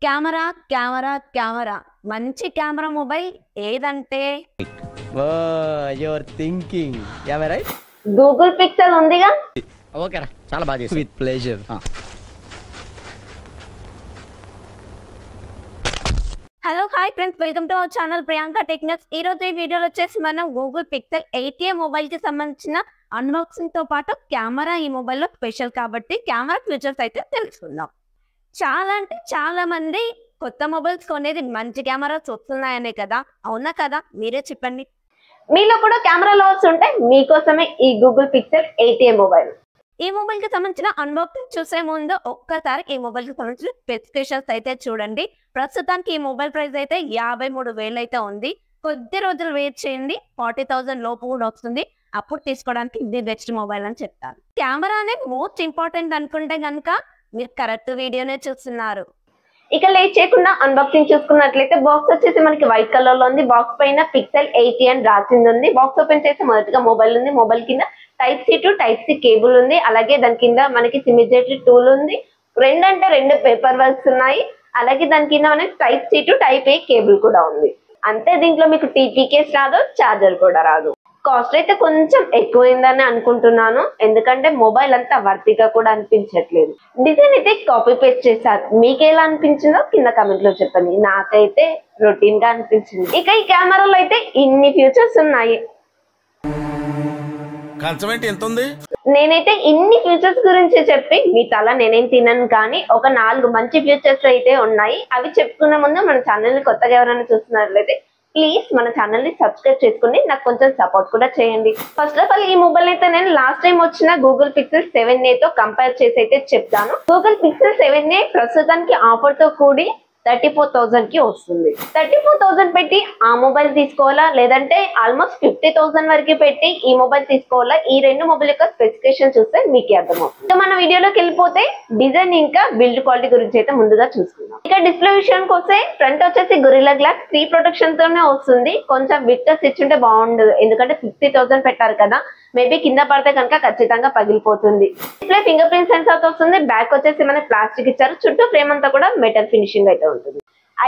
Camera camera camera మంచి camera mobile ఏదంటే your thinking right. Google Pixel ఉందిగా. ఓకేరా, చాలా బాగా చేసావు. With pleasure. Hello hi friends, welcome to our channel Priyanka techniques. ఈ రోజు ఈ వీడియోలో వచ్చేసి మనం గూగుల్ పిక్సెల్ 8a మొబైల్ కి సంబంధించిన అన్బాక్సింగ్ తో పాటు కెమెరా ఈ మొబైల్లో స్పెషల్ కాబట్టి కెమెరా ఫీచర్స్ అయితే తెలుసుకుందాం. చాలా మంది కొత్త మొబైల్స్ కొనేది మంచి కెమెరాస్ వస్తున్నాయనే కదా, అవునా కదా? మీరే చెప్పండి. మీలో కూడా కెమెరా లవర్స్ ఉంటే మీకోసమే ఈ గూగుల్ పిక్సెల్ 8a మొబైల్. ఈ మొబైల్ కి సంబంధించిన అన్బాక్సింగ్ చూసే ముందు ఒక్కసారి ఈ మొబైల్ కి సంబంధించిన స్పెసిఫికేషన్స్ అయితే చూడండి. ప్రస్తుతానికి ఈ మొబైల్ ప్రైస్ అయితే 53,000 అయితే ఉంది. కొద్ది రోజులు వెయిట్ చేయండి, 40,000 లోపు కూడా వస్తుంది. అప్పుడు తీసుకోవడానికి ఇది బెస్ట్ మొబైల్ అని చెప్తాను. కెమెరా అనేది మోస్ట్ ఇంపార్టెంట్ అనుకుంటే కనుక మీరు కరెక్ట్ వీడియోనే చూస్తున్నారు. ఇక లేట్ చేయకుండా అన్బాక్సింగ్ చూసుకున్నట్లయితే బాక్స్ వచ్చేసి మనకి వైట్ కలర్ లో ఉంది. బాక్స్ పైన పిక్సెల్ 8a అని రాసింది ఉంది. బాక్స్ ఓపెన్ చేసి మొదటిగా మొబైల్ ఉంది. మొబైల్ కింద type C to type C cable ఉంది. అలాగే దాని కింద మనకి సిమ్ ఇజెక్టర్ టూల్ ఉంది. రెండు పేపర్ వర్క్స్ ఉన్నాయి. అలాగే దాని కింద మనకి type C to type A cable కూడా ఉంది. అంతే, దీంట్లో మీకు టీపీ కేస్ రాదు, చార్జర్ కూడా రాదు. కాస్ట్ అయితే కొంచెం ఎక్కువైందని అనుకుంటున్నాను, ఎందుకంటే మొబైల్ అంతా వర్తిగా కూడా అనిపించట్లేదు. డిజైన్ అయితే కాపీ పేస్ట్ చేశారు. మీకు ఎలా అనిపించిందో కింద కమెంట్ లో చెప్పండి. నాకైతే రొటీన్ గా అనిపించింది. ఇక ఈ కెమెరాలో అయితే ఇన్ని ఫీచర్స్ ఉన్నాయి. నేనైతే ఇన్ని ఫీచర్స్ గురించి చెప్పి మీ తల నేనేం తినను, కానీ ఒక 4 మంచి ఫీచర్స్ అయితే ఉన్నాయి. అవి చెప్పుకునే ముందు మన ఛానల్ ని కొత్తగా ఎవరైనా చూస్తున్నట్లయితే ప్లీజ్ మన ఛానల్ ని సబ్స్క్రైబ్ చేసుకుని నాకు కొంచెం సపోర్ట్ కూడా చేయండి. ఫస్ట్ ఆఫ్ ఆల్ ఈ మొబైల్ అయితే నేను లాస్ట్ టైం వచ్చిన గూగుల్ పిక్సెల్ 7a తో కంపేర్ చేసి అయితే చెప్తాను. గూగుల్ పిక్సెల్ 7a ప్రస్తుతానికి ఆఫర్ తో కూడి 34,000 కి వస్తుంది. 34,000 పెట్టి ఆ మొబైల్ తీసుకోవాలా, లేదంటే ఆల్మోస్ట్ 50,000 వరకు పెట్టి ఈ మొబైల్ తీసుకోవాలా? ఈ రెండు మొబైల్ యొక్క స్పెసిఫికేషన్ చూస్తే మీకు అర్థమవుతుంది. మన వీడియోలోకి వెళ్ళిపోతే డిజైన్ ఇంకా బిల్డ్ క్వాలిటీ గురించి అయితే ముందుగా చూసుకుందాం. ఇక డిస్ప్లే విషయానికి వస్తే ఫ్రంట్ వచ్చేసి గొరిల్లా గ్లాస్ 3 ప్రొటెక్షన్ తోనే వస్తుంది. కొంచెం విక్టర్స్ ఇచ్చుంటే బాగుండదు, ఎందుకంటే 50,000 పెట్టారు కదా, మేబీ కింద పడితే కనుక ఖచ్చితంగా పగిలిపోతుంది. డిస్ప్లే ఫింగర్ ప్రింట్ సెన్సార్ తో వస్తుంది. బ్యాక్ వచ్చేసి మనకి ప్లాస్టిక్ ఇచ్చారు. చుట్టూ ఫ్రేమ్ అంతా కూడా మెటల్ ఫినిషింగ్ అయితే ఉంటుంది.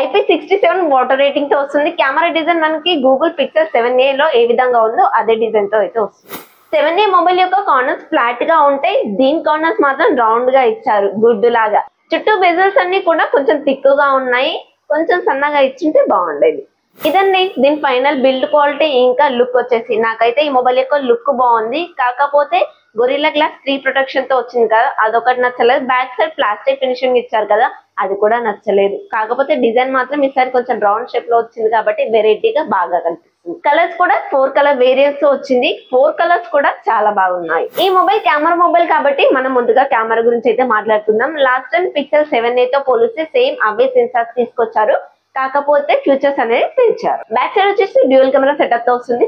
IP67 వాటర్ రేటింగ్ తో వస్తుంది. కెమెరా డిజైన్ మనకి గూగుల్ పిక్సెల్ 7a లో ఏ విధంగా ఉందో అదే డిజైన్ తో అయితే వస్తుంది. 7a మొబైల్ యొక్క కార్నర్స్ ఫ్లాట్ గా ఉంటాయి. దీని కార్నర్స్ మాత్రం రౌండ్ గా ఇచ్చారు, గుడ్డు లాగా. చుట్టూ బెజల్స్ అన్ని కూడా కొంచెం థిక్గా ఉన్నాయి. కొంచెం సన్నగా ఇచ్చింటే బాగుండేది. ఇదండి దీని ఫైనల్ బిల్డ్ క్వాలిటీ ఇంకా లుక్ వచ్చేసి. నాకైతే ఈ మొబైల్ యొక్క లుక్ బాగుంది, కాకపోతే గొరిల్లా గ్లాస్ 3 ప్రొటెక్షన్ తో వచ్చింది కదా, అదొకటి నచ్చలేదు. బ్యాక్ సైడ్ ప్లాస్టిక్ ఫినిషింగ్ ఇచ్చారు కదా, అది కూడా నచ్చలేదు. కాకపోతే డిజైన్ మాత్రం ఈసారి కొంచెం రౌండ్ షేప్ లో వచ్చింది కాబట్టి వెరైటీగా బాగా కనిపిస్తుంది. కలర్స్ కూడా 4 కలర్ వేరియంట్స్ తో వచ్చింది. 4 కలర్స్ కూడా చాలా బాగున్నాయి. ఈ మొబైల్ కెమెరా మొబైల్ కాబట్టి మనం ముందుగా కెమెరా గురించి అయితే మాట్లాడుకుందాం. లాస్ట్ టైం పిక్సెల్ 7a తో పోలిస్తే సేమ్ అవే సెన్సార్స్ తీసుకొచ్చారు, కాకపోతే ఫీచర్స్ అనేది పెంచారు. బ్యాక్ సైడ్ వచ్చేసి డ్యూయల్ కెమెరా సెటప్ తో వస్తుంది.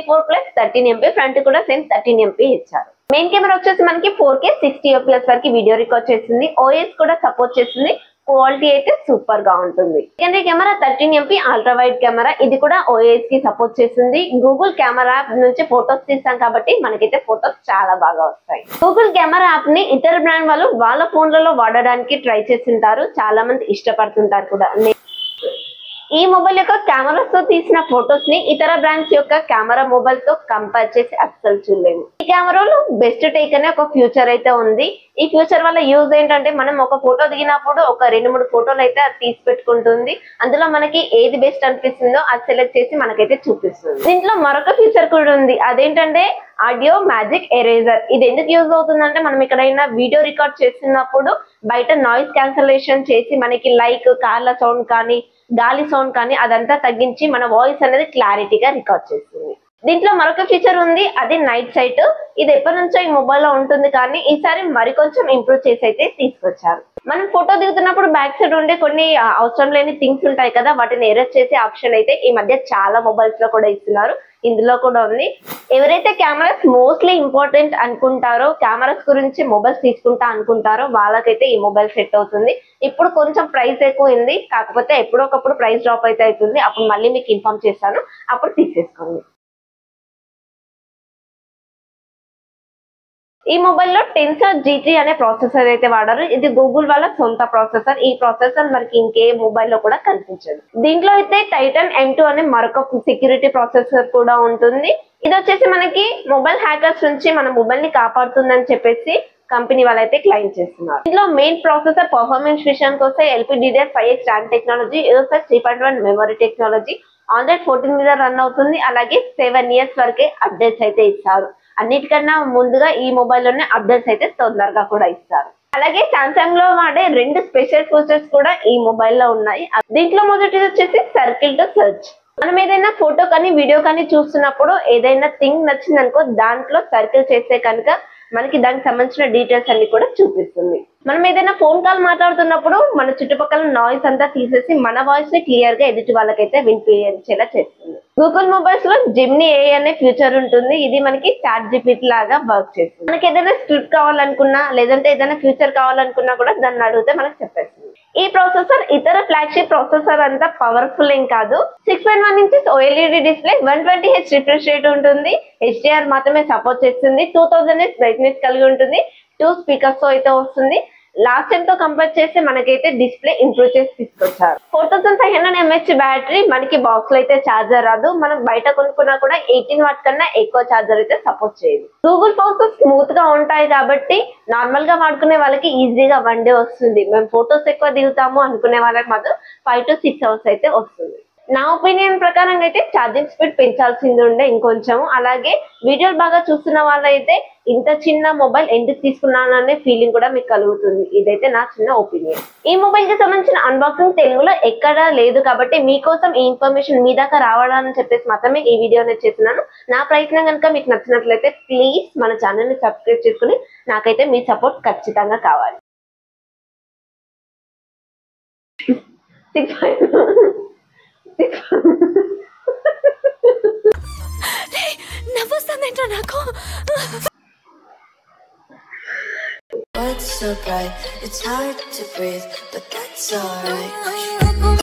64+13MP, ఫ్రంట్ కూడా సేమ్ 13MP ఇచ్చారు. మెయిన్ కెమెరా వచ్చేసి మనకి 4K 60fps వరకు వీడియో రికార్డ్ చేస్తుంది. OS కూడా సపోర్ట్ చేస్తుంది. క్వాలిటీ అయితే సూపర్ గా ఉంటుంది. Secondary camera 13MP ultra wide camera, ఇది కూడా OS కి సపోర్ట్ చేస్తుంది. గూగుల్ కెమెరా యాప్ నుంచి ఫొటోస్ తీస్తాం కాబట్టి మనకైతే ఫొటోస్ చాలా బాగా వస్తాయి. గూగుల్ కెమెరా యాప్ ని ఇతర బ్రాండ్ వాళ్ళు వాళ్ళ ఫోన్లలో వాడడానికి ట్రై చేస్తుంటారు, చాలా మంది ఇష్టపడుతుంటారు కూడా. ఈ మొబైల్ యొక్క కెమెరాస్ తో తీసిన ఫొటోస్ ని ఇతర బ్రాండ్స్ యొక్క కెమెరా మొబైల్ తో కంపేర్ చేసి అస్సలు చూడలేము. ఈ కెమెరాలో బెస్ట్ టేక్ అనే ఒక ఫ్యూచర్ అయితే ఉంది. ఈ ఫ్యూచర్ వల్ల యూజ్ ఏంటంటే మనం ఒక ఫోటో దిగినప్పుడు ఒక 2-3 ఫోటోలు అయితే అది తీసి పెట్టుకుంటుంది. అందులో మనకి ఏది బెస్ట్ అనిపిస్తుందో అది సెలెక్ట్ చేసి మనకైతే చూపిస్తుంది. దీంట్లో మరొక ఫీచర్ కూడా ఉంది, అదేంటంటే ఆడియో మ్యాజిక్ ఎరేజర్. ఇది ఎందుకు యూజ్ అవుతుందంటే మనం ఎక్కడైనా వీడియో రికార్డ్ చేస్తున్నప్పుడు బయట నాయిస్ క్యాన్సలేషన్ చేసి మనకి లైక్ కార్ల సౌండ్ కానీ గాలి సౌండ్ కానీ అదంతా తగ్గించి మన వాయిస్ అనేది క్లారిటీగా రికార్డ్ చేస్తుంది. దీంట్లో మరొక ఫీచర్ ఉంది, అది నైట్ సైట్. ఇది ఎప్పటి నుంచో ఈ మొబైల్ లో ఉంటుంది, కానీ ఈసారి మరికొంచెం ఇంప్రూవ్ చేసి అయితే తీసుకొచ్చారు. మనం ఫోటో దిగుతున్నప్పుడు బ్యాక్ సైడ్ ఉండే కొన్ని అవసరం లేని థింగ్స్ ఉంటాయి కదా, వాటిని ఎరేజ్ చేసే ఆప్షన్ అయితే ఈ మధ్య చాలా మొబైల్స్ లో కూడా ఇస్తున్నారు. ఇందులో కూడా ఉంది. ఎవరైతే కెమెరాస్ మోస్ట్లీ ఇంపార్టెంట్ అనుకుంటారో, కెమెరాస్ గురించి మొబైల్స్ తీసుకుంటా అనుకుంటారో వాళ్ళకైతే ఈ మొబైల్ సెట్ అవుతుంది. ఇప్పుడు కొంచెం ప్రైస్ ఎక్కువైంది, కాకపోతే ఎప్పుడొకప్పుడు ప్రైస్ డ్రాప్ అయితే అవుతుంది. అప్పుడు మళ్ళీ మీకు ఇన్ఫార్మ్ చేస్తాను, అప్పుడు తీసేసుకోండి. ఈ మొబైల్ లో టెన్సర్ G3 అనే ప్రాసెసర్ అయితే వాడారు. ఇది గూగుల్ వాళ్ళ సొంత ప్రాసెసర్. ఈ ప్రాసెసర్ మనకి ఇంకే మొబైల్ లో కూడా కనిపించదు. దీంట్లో అయితే టైటన్ M2 అనే మరొక సెక్యూరిటీ ప్రాసెసర్ కూడా ఉంటుంది. ఇది వచ్చేసి మనకి మొబైల్ హ్యాకర్స్ నుంచి మన మొబైల్ ని కాపాడుతుందని చెప్పేసి కంపెనీ వాళ్ళైతే క్లెయిమ్ చేస్తున్నారు. ఇందులో మెయిన్ ప్రాసెసర్ పర్ఫార్మెన్స్ విషయానికి వస్తే LPDDR5X RAM technology, UFS 3.1 memory technology, Android 14 మీద రన్ అవుతుంది. అలాగే 7 years వరకే అప్డేట్స్ అయితే ఇస్తారు. అన్నిటికన్నా ముందుగా ఈ మొబైల్ లోనే అప్డేట్స్ అయితే తొందరగా కూడా ఇస్తారు. అలాగే సామ్సంగ్ లో వాడే 2 స్పెషల్ ఫీచర్స్ కూడా ఈ మొబైల్ లో ఉన్నాయి. దీంట్లో మొదటిది వచ్చేసి సర్కిల్ టు సెర్చ్. మనం ఏదైనా ఫోటో కానీ వీడియో కానీ చూస్తున్నప్పుడు ఏదైనా థింగ్ నచ్చింది అనుకో, దాంట్లో సర్కిల్ చేస్తే కనుక మనకి దానికి సంబంధించిన డీటెయిల్స్ అన్ని కూడా చూపిస్తుంది. మనం ఏదైనా ఫోన్ కాల్ మాట్లాడుతున్నప్పుడు మన చుట్టుపక్కల నాయిస్ అంతా తీసేసి మన వాయిస్ ని క్లియర్ గా ఎదుటి వాళ్ళకైతే వినిపించేలా చేస్తుంది. గూగుల్ మొబైల్స్ లో Gemini AI అనే ఫ్యూచర్ ఉంటుంది. ఇది మనకి ChatGPT లాగా వర్క్ చేస్తుంది. మనకి ఏదైనా స్క్రిప్ట్ కావాలనుకున్నా లేదంటే ఏదైనా ఫ్యూచర్ కావాలనుకున్నా కూడా దాన్ని అడిగితే మనకు చెప్పేస్తుంది. ఈ ప్రాసెసర్ ఇతర ఫ్లాగ్షిప్ ప్రాసెసర్ అంతా పవర్ఫుల్ ఏం కాదు. 6.1 inches OLED display, 120Hz refresh rate ఉంటుంది. HDR మాత్రమే సపోర్ట్ చేస్తుంది. 2000 nits బ్రైట్నెస్ కలిగి ఉంటుంది. 2 స్పీకర్స్ తో అయితే వస్తుంది. లాస్ట్ టైం తో కంపేర్ చేస్తే మనకైతే డిస్ప్లే ఇంప్రూవ్ చేసి తీసుకొచ్చారు. 4500 mAh బ్యాటరీ, మనకి బాక్స్ లో అయితే చార్జర్ రాదు. మనం బయట కొనుక్కున్నా కూడా 18 వాట్ కన్నా ఎక్కువ చార్జర్ అయితే సపోర్ట్ చేయదు. గూగుల్ ఫోన్స్ స్మూత్ గా ఉంటాయి కాబట్టి నార్మల్ గా వాడుకునే వాళ్ళకి ఈజీగా 1 day వస్తుంది. మేము ఫొటోస్ ఎక్కువ దిగుతాము అనుకునే వాళ్ళకి మాత్రం 5 to 6 hours అయితే వస్తుంది. నా ఒపీనియన్ ప్రకారం అయితే ఛార్జింగ్ స్పీడ్ పెంచాల్సింది ఉండే ఇంకొంచెం. అలాగే వీడియోలు బాగా చూస్తున్న వాళ్ళైతే ఇంత చిన్న మొబైల్ ఎందుకు తీసుకున్నాననే ఫీలింగ్ కూడా మీకు కలుగుతుంది. ఇదైతే నా చిన్న ఒపీనియన్. ఈ మొబైల్ కి సంబంధించిన అన్బాక్సింగ్ తెలుగులో ఎక్కడా లేదు కాబట్టి మీకోసం ఈ ఇన్ఫర్మేషన్ మీ దాకా రావాలని చెప్పేసి మాత్రమే ఈ వీడియో అనేది చేస్తున్నాను. నా ప్రయత్నం కనుక మీకు నచ్చినట్లయితే ప్లీజ్ మన ఛానల్ ని సబ్స్క్రైబ్ చేసుకుని నాకైతే మీ సపోర్ట్ ఖచ్చితంగా కావాలి. What's so bright? It's hard to breathe, but that's alright.